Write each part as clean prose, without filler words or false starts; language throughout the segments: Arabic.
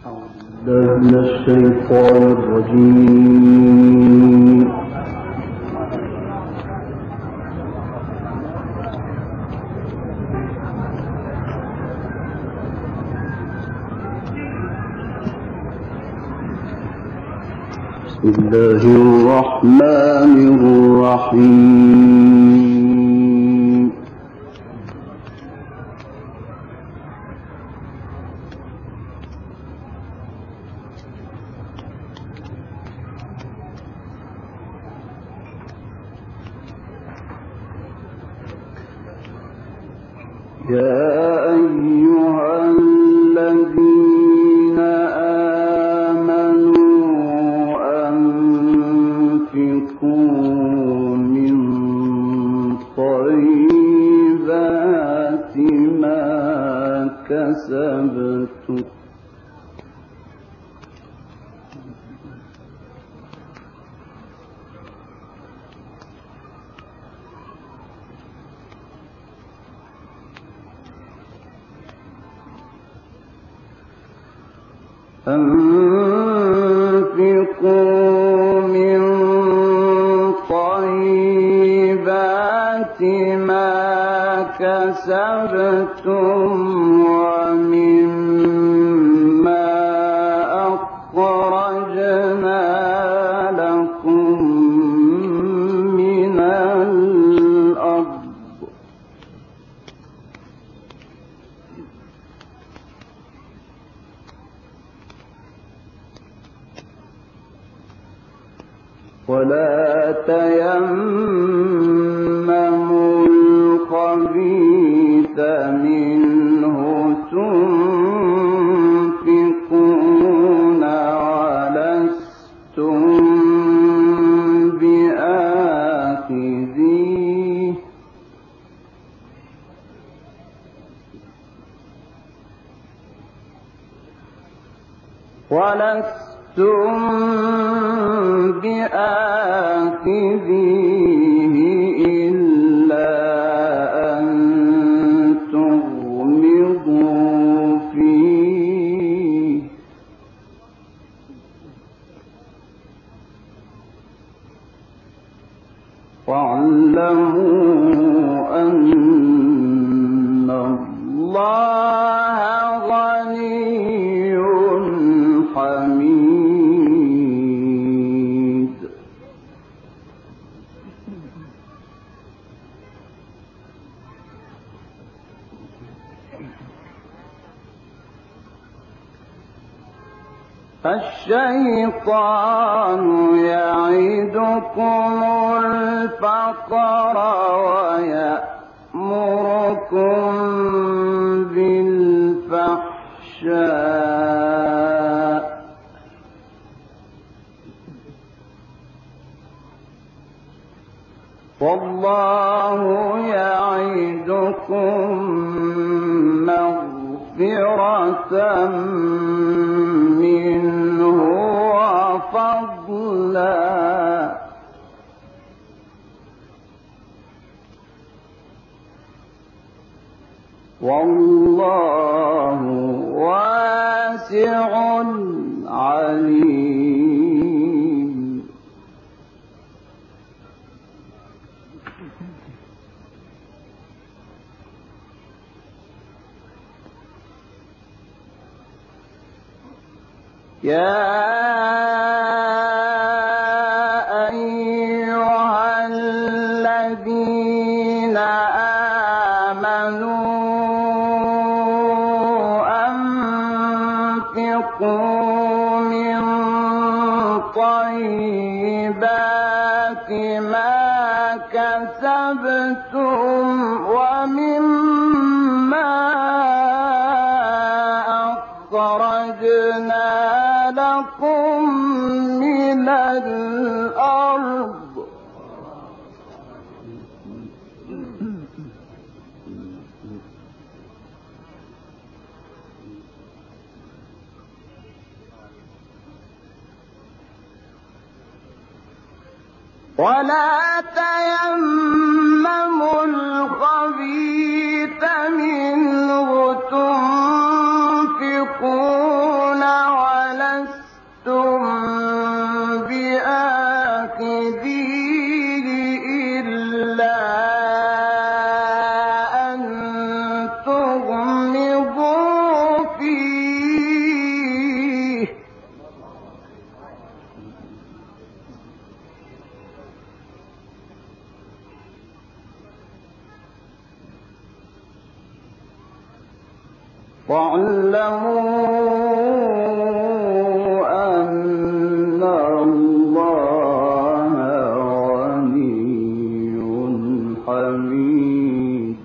من الشيطان الرجيم. بسم الله الرحمن الرحيم. يا أيها الذين آمنوا أنفقوا من طيبات ما كسبتم أنفقوا من طيبات ما كسبتم ومما أخرجنا لكم من الأرض ولا تيمموا الخبيث منه تنفقون ولستم بآخذيه إلا أن تغمضوا فيه واعلموا أن الله غني حميد. الشيطان يعدكم الفقر ويأمركم بالفحشاء والله يعدكم مغفرة منه وفضلا والله واسع عليم. يا أيها الذين آمنوا أنفقوا من طيبات ما كسبتم ومما أخرجنا لكم من الأرض ولا تيمموا الخبيث منه تنفقون أن الله غني حميد.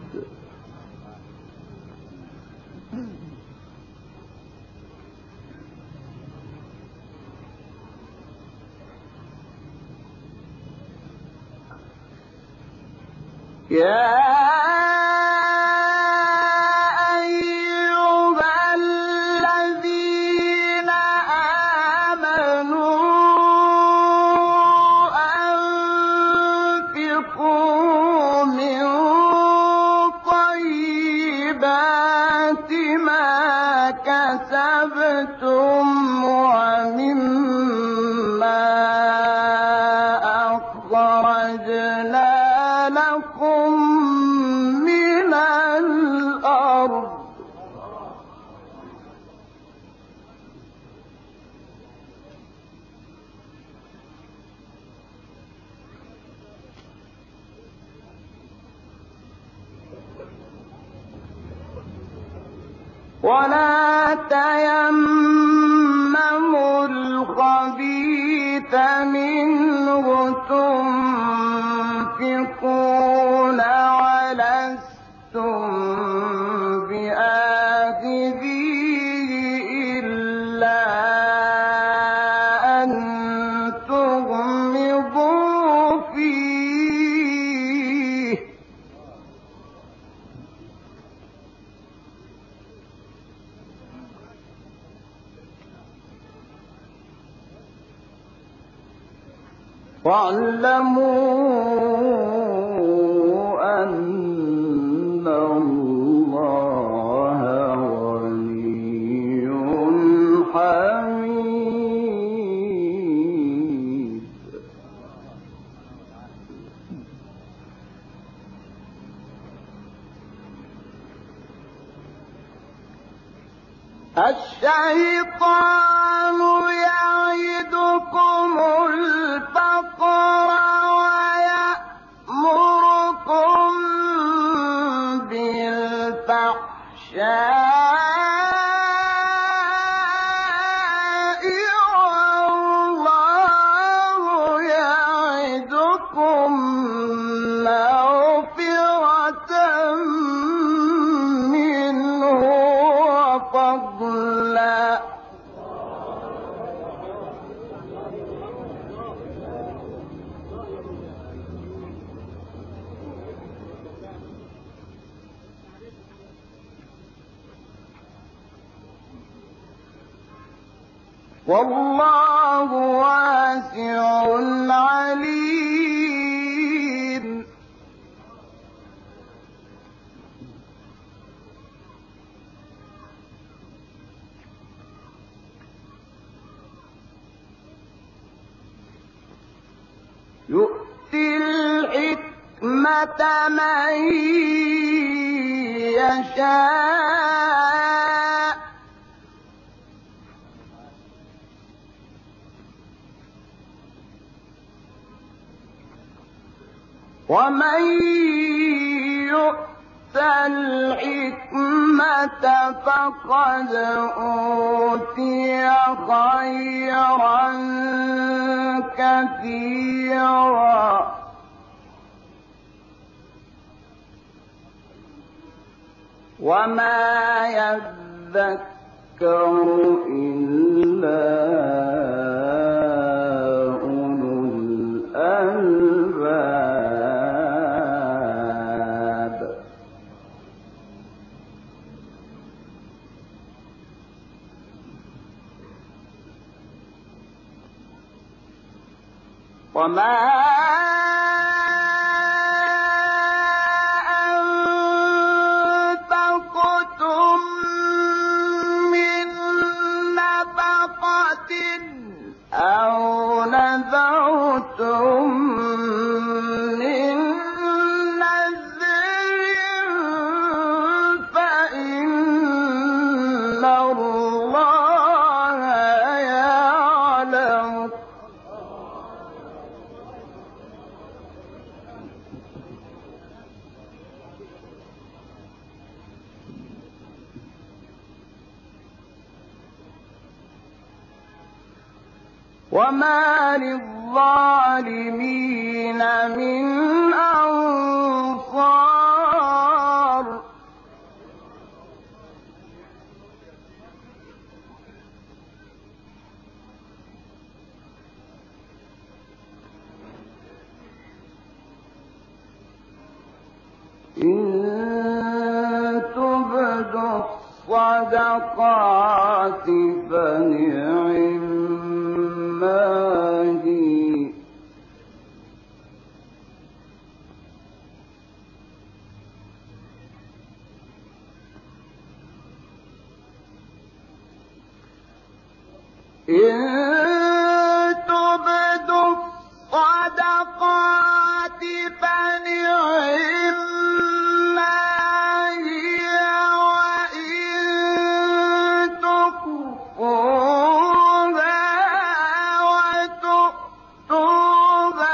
يا كسبتم ومما أخرجنا لكم من الأرض ولا تيمموا الخبيث منه تنفقون ولستم بآخذيه إلا أن تغمضوا فيه واعلموا أن الله غني حميد. الشيطان يعدكم الفقر ويأمركم بالفحشاء والله يعدكم مغفرة منه وفضلا. والله واسع عليم. يؤتي الحكمة من يشاء ومن يؤت الحكمة فقد أوتي خيرا كثيرا وما يذكر إلا أولو الألباب. وما أنفقتم من نفقة أو نذرتم من نذر فإن الله يعلم وما للظالمين من أنصار إن تبدوا الصدقات فنعما هي إن تبدوا الصدقات فنعما هي وإن تخفوها وتؤتوها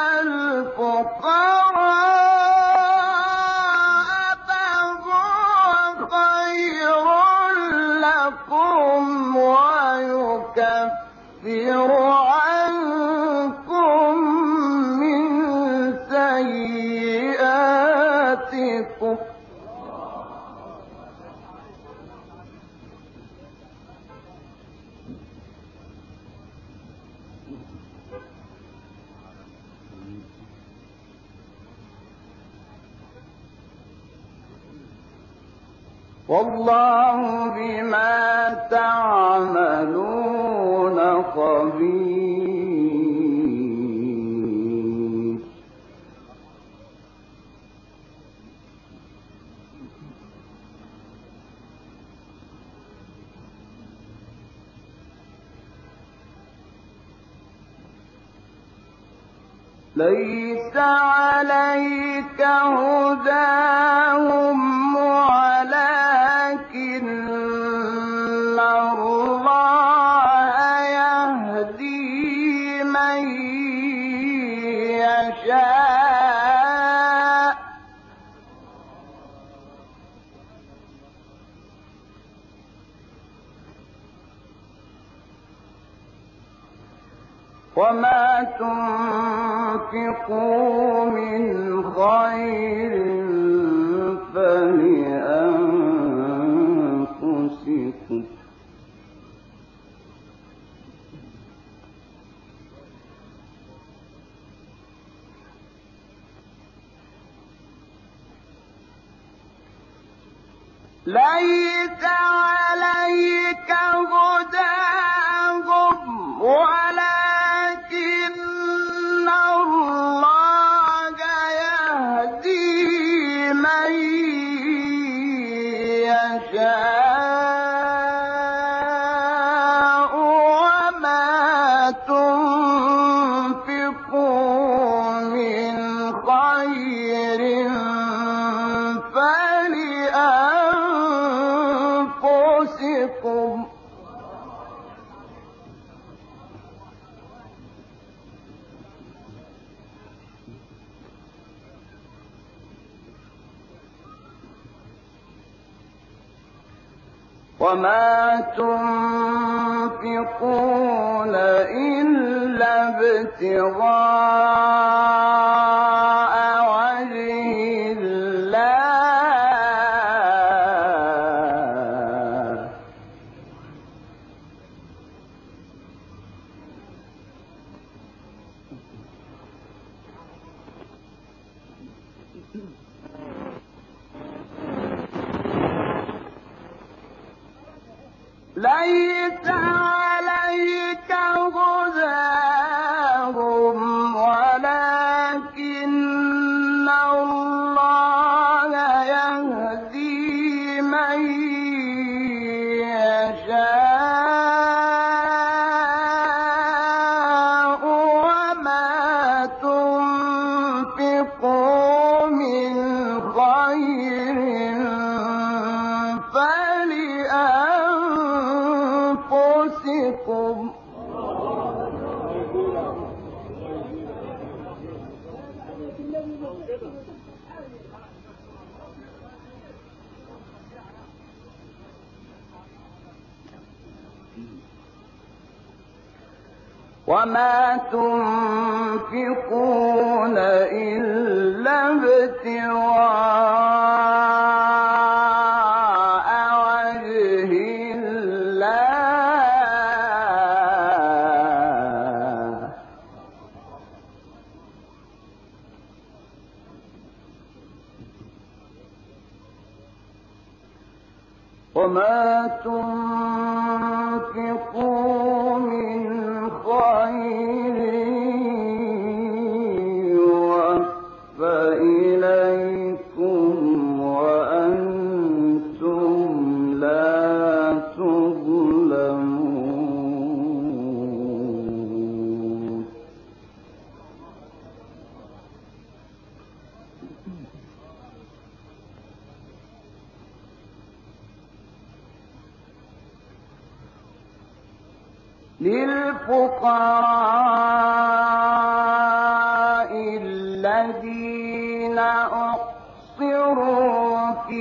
الفقراء فهو خير لكم ويكفر عنكم من سيئاتكم والله بما تعملون خبير ليس عليك هداهم ولكن الله يهدي من يشاء وما تنفقوا من خير فلأنفسكم ليس عليك هداهم ولكن الله يهدي من يشاء وما تنفقوا من خير فلأنفسكم وما تنفقون إلا ابتغاء وجه الله ليس عليك هداهم ولكن الله يهدي من يشاء وما تنفقوا من خير فلأنفسكم وما تنفقون إلا ابتغاء وجه الله وما تنفقوا من خير يوفى إليكم وأنتم لا تظلمون للفقراء الذين أحصروا في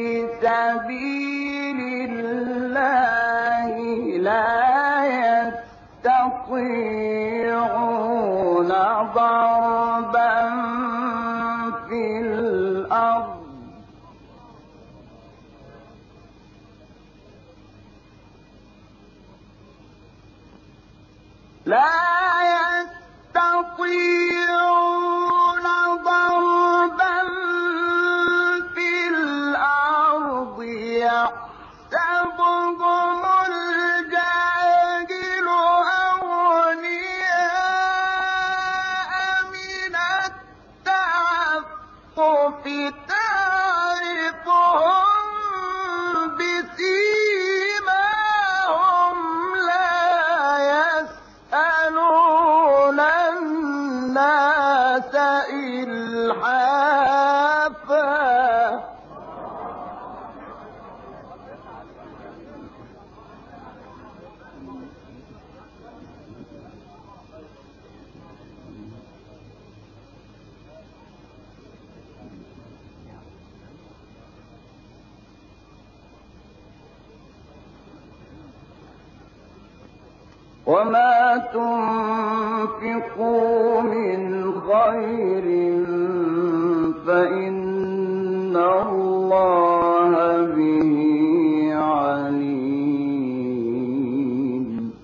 سبيل الله لا يستطيعون ضربا في الأرض يحسبهم الجاهل أغنياء من التعفف تعرفهم بسيماهم لا يسألون الناس إلحافا وما تنفقوا من خير فإن الله به عليم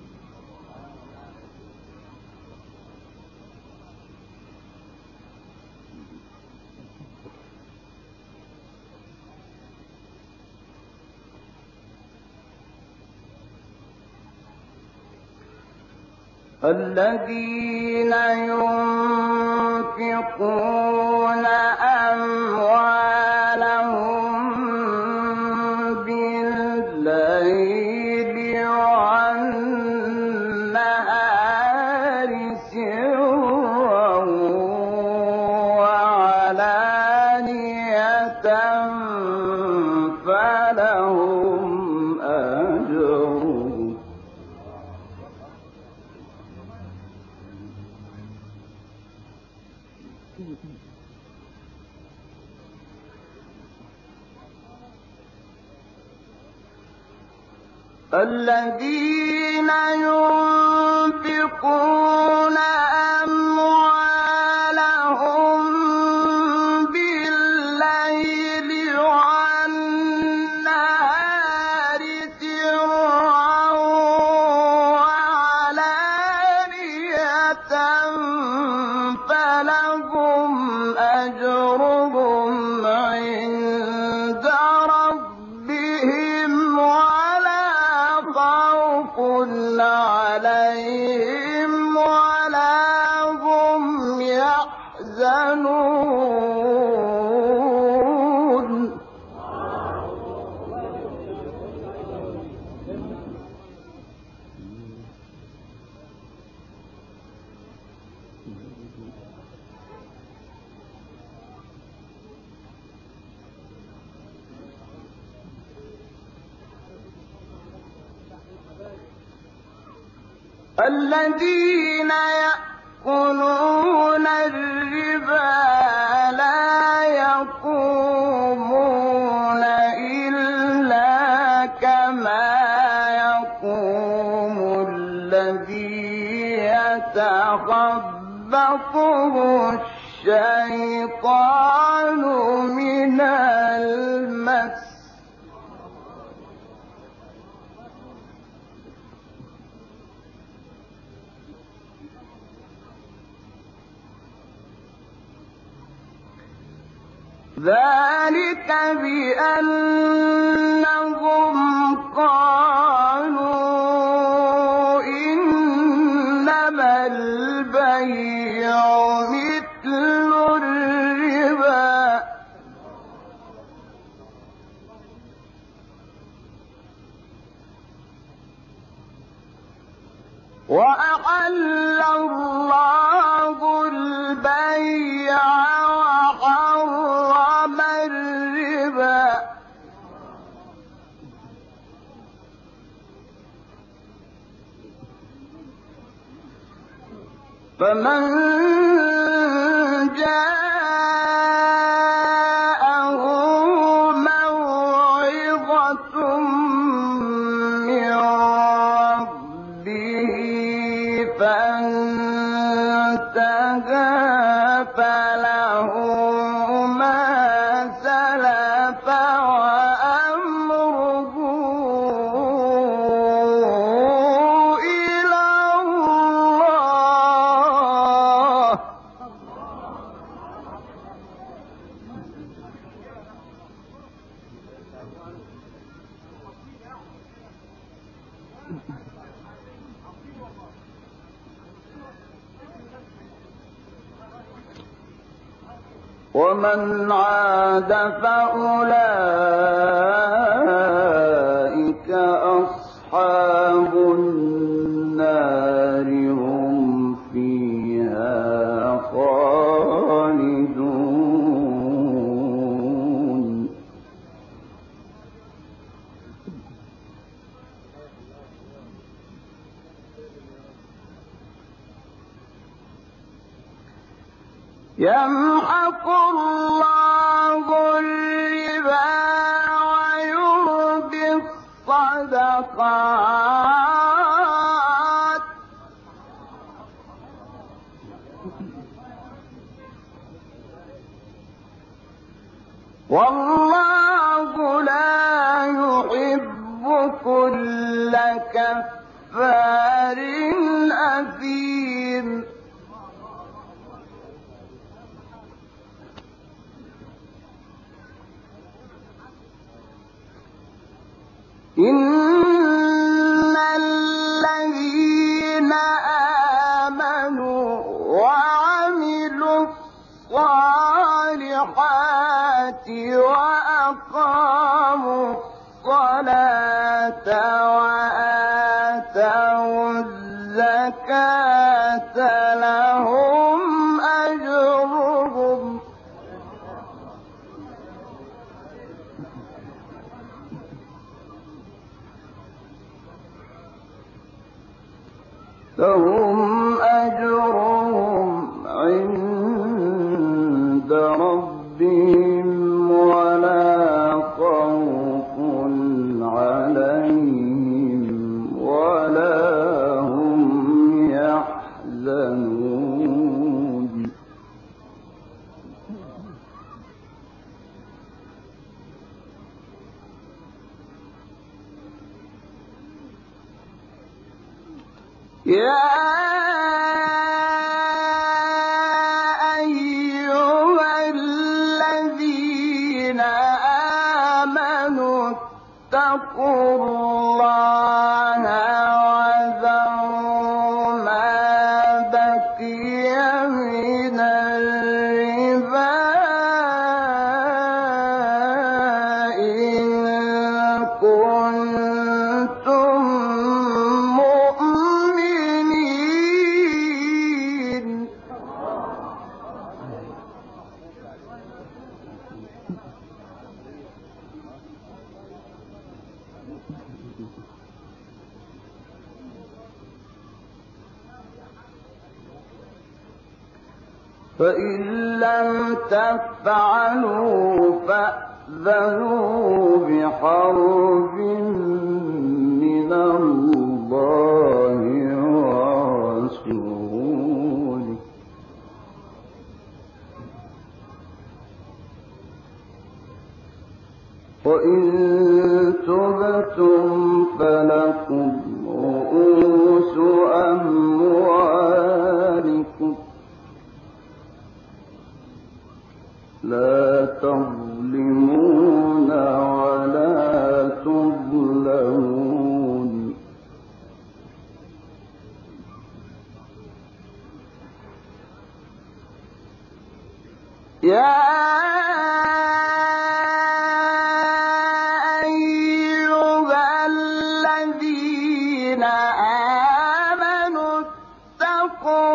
الذين ينفقون أموالهم بالليل والنهار سرا وعلانية فلهم أجرهم الذين ينفقون أموالهم بالليل والنهار سرا وعلانية فلهم أجرهم عند ربهم ولا خوف عليهم ولا هم يحزنون الذين يأكلون الربا لا يقومون إلا كما يقوم الذي يتخبطه الشيطان من المس ذلك بأنهم قالوا إنما البيع مثل الربا وأحل الله البيع وحرم الربا فمن جاءه موعظة من ربه فانتهى فله ما سلف وأمره إلى الله ومن عاد فأولئك أصحاب النار هم فيها خالدون يمحق الله الربا ويربي الصدقات والله لا يحب كل كفار أثيم إن الذين آمنوا وعملوا الصالحات وأقاموا الصلاة وآتوا الزكاة لهم أجرهم عند ربهم ولا خوف عليهم ولا هم يحزنون يا أيها الذين آمنوا اتقوا الله وذروا ما بقي من الربا إن كنتم فإن لم تفعلوا فأذنوا بحرب من الله ورسوله يا أيها الذين آمنوا اتقوا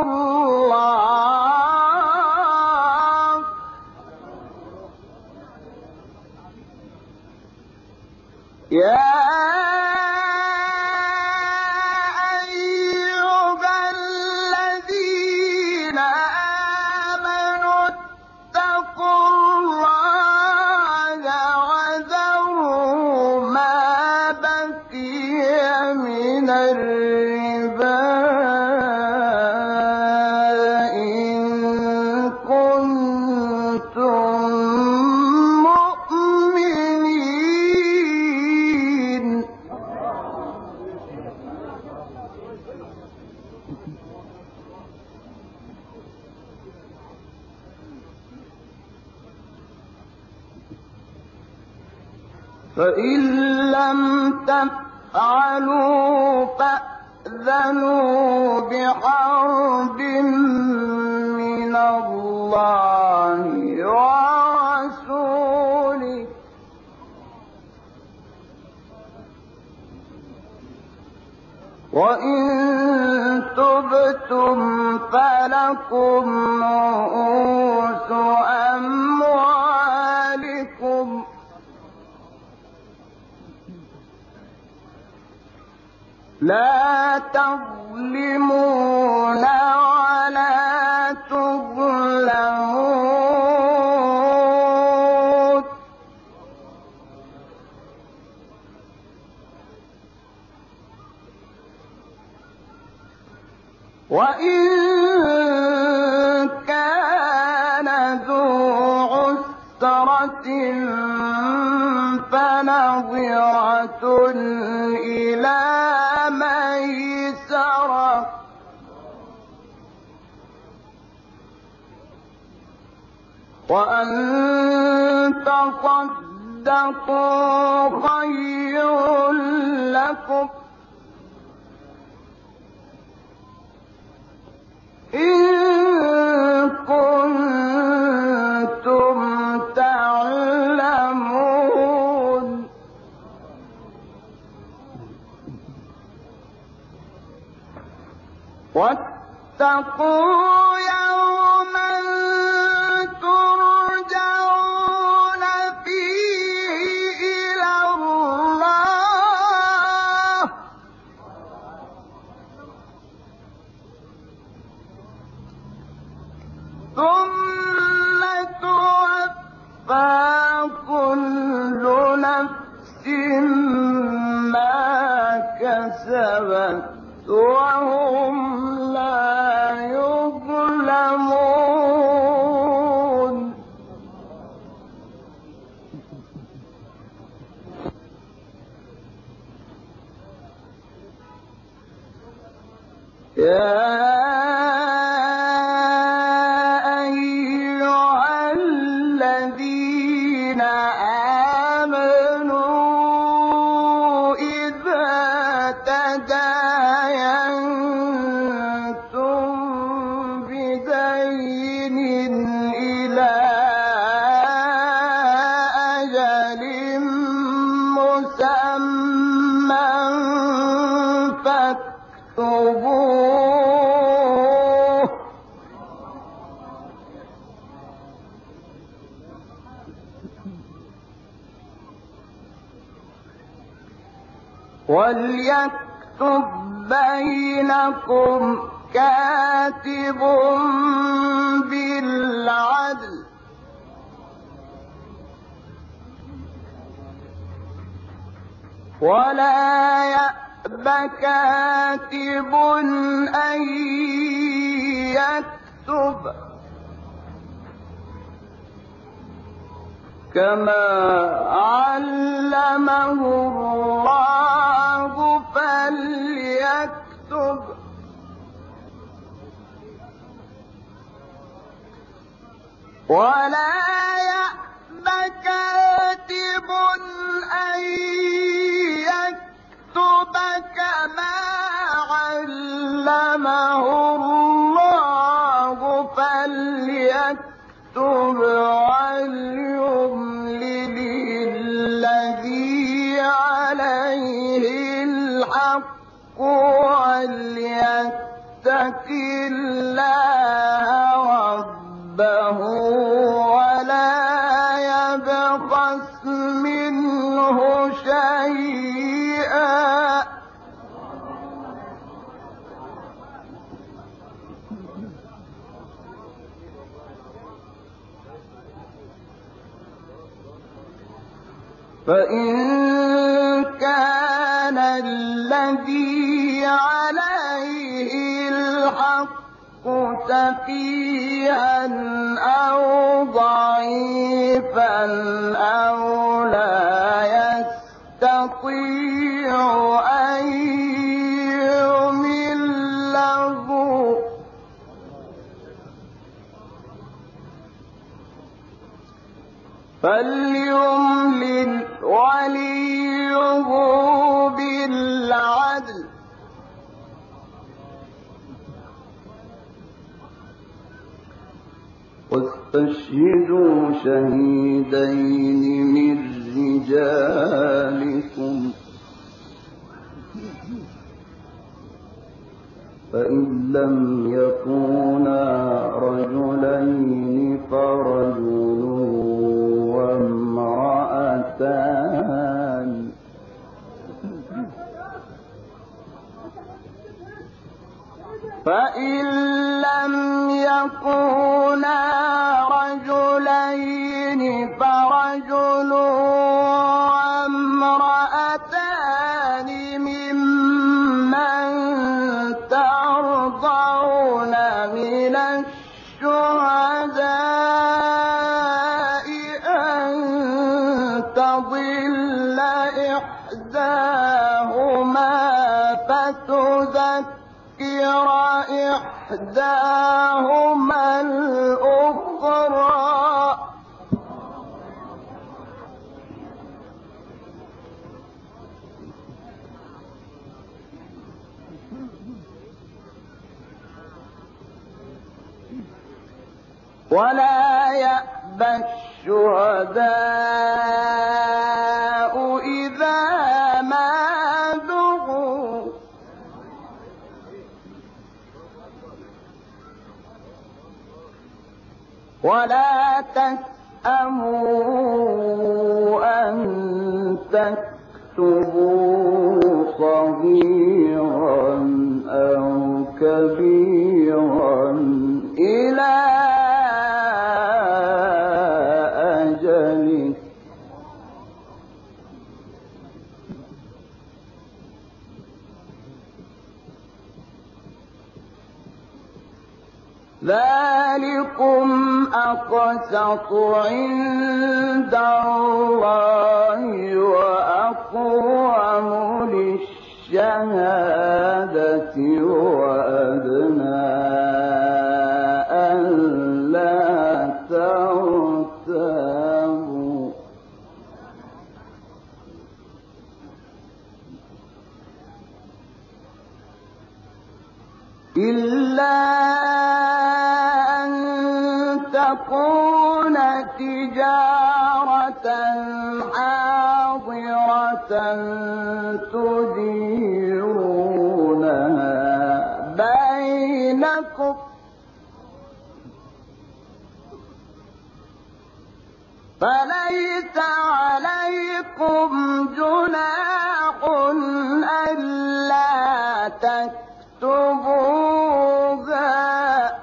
الله يا فإن لم تفعلوا فأذنوا بحرب من الله ورسوله وإن تبتم فلكم رؤوس أموالكم لا تظلمون ولا تظلمون وإن كان ذو عسرة فنظرة إلى ميسرة وأن تصدقوا خير لكم إن كنتم تعلمون واتقوا يوما ترجعون فيه إلى الله ثم توفى كل نفس ما كسبت وهم لا يظلمون يا أيها الذين آمنوا إذا تداينتم بدين إلى أجل مسمى فاكتبوه وليكتب بينكم كاتب بالعدل ولا يأب كاتب أن يكتب كما علمه الله فليكتب ولا يأب كاتب أن يكتب كما علمه الله فليكتب فليتق الله ربه ولا يبخس منه شيئا فإن كان الذي عليه الحق سفيها أو ضعيفا أو لا يستطيع أن يمله فليملل وليه بالعدل واستشهدوا شهيدين من رجالكم فإن لم يكونا رجلين فرجل وامرأتان فإن لم يكونا رجلين فرجل وامرأتان ممن ترضون من الشهداء أن تضل إحداهما فتذكر إحداهما الأخرى ولا يأبى الشهداء إذا ما دعوا ولا تسأموا أن تكتبوا صغيرا أو كبيرا إلى أجله ذلكم أقسط عند الله وأقوم للشهادة وأدنى ألا ترتابوا إلا أن تكون تجارة حاضرة تديرونها بينكم فليس عليكم جناح ألا تكتبوها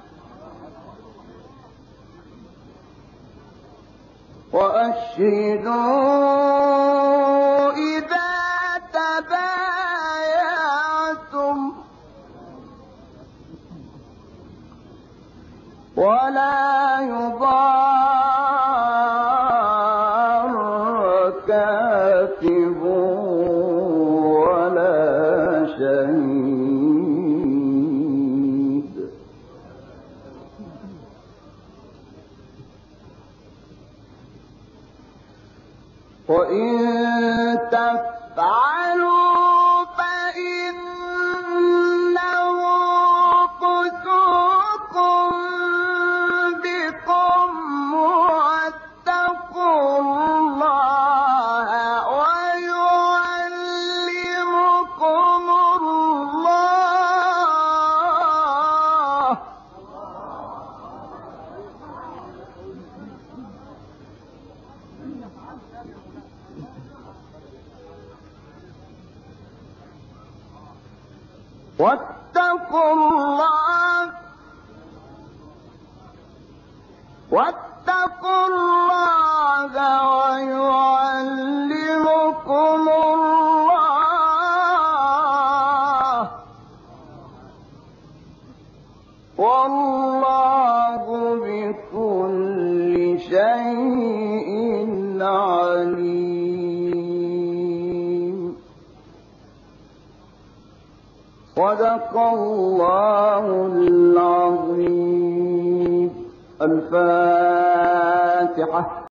وأشهدوا إذا تبايعتم ولا يضار كاتب ولا شهيد وإن تفعلوا فإنه فسوق بكم واتقوا الله ويعلمكم الله واتقوا الله ويعلمكم الله والله بكل شيء عليم. صدق الله العظيم. الفاتحة.